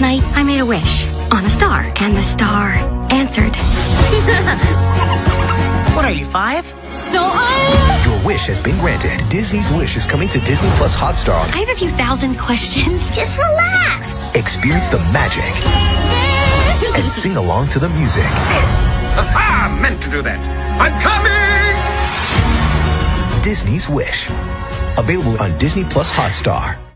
Last night, I made a wish on a star, and the star answered. What are you, 5? Your wish has been granted. Disney's Wish is coming to Disney Plus Hotstar. I have a few thousand questions. Just relax. Experience the magic and sing along to the music. Aha! Meant to do that. I'm coming! Disney's Wish. Available on Disney Plus Hotstar.